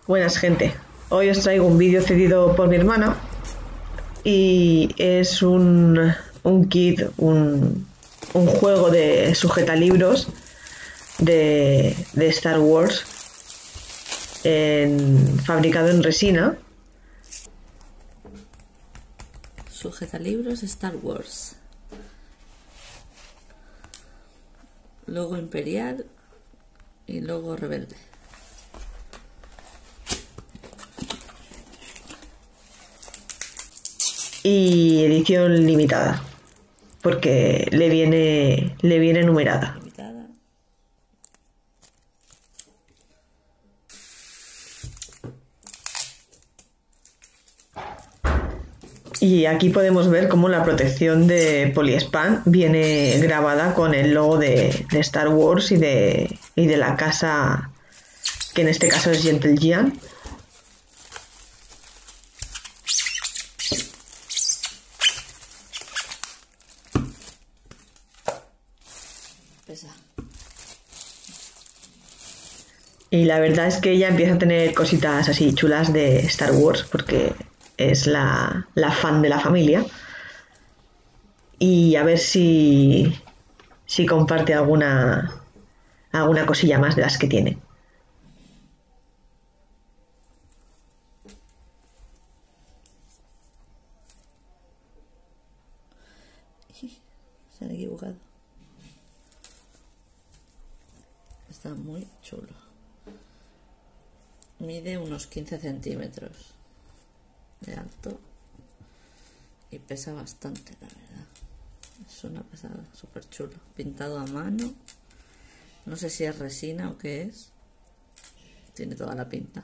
Buenas gente, hoy os traigo un vídeo cedido por mi hermana y es un kit, un juego de sujetalibros de Star Wars fabricado en resina. Sujetalibros Star Wars. Logo imperial y logo rebelde. Y edición limitada, porque le viene numerada. Limitada. Y aquí podemos ver cómo la protección de Poliespan viene grabada con el logo de Star Wars y de la casa, que en este caso es Gentle Giant. Pesa. Y la verdad es que ella empieza a tener cositas así chulas de Star Wars porque es la fan de la familia. Y a ver si comparte alguna cosilla más de las que tiene. Se han equivocado. Está muy chulo. Mide unos 15 centímetros de alto y pesa bastante, la verdad. Es una pasada, súper chulo. Pintado a mano. No sé si es resina o qué es. Tiene toda la pinta.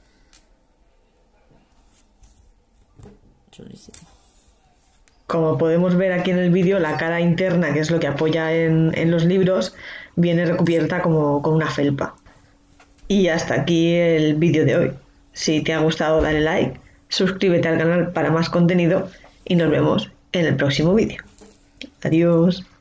Chulísimo. Como podemos ver aquí en el vídeo, la cara interna, que es lo que apoya en los libros, viene recubierta como con una felpa. Y hasta aquí el vídeo de hoy. Si te ha gustado, dale like, suscríbete al canal para más contenido y nos vemos en el próximo vídeo. Adiós.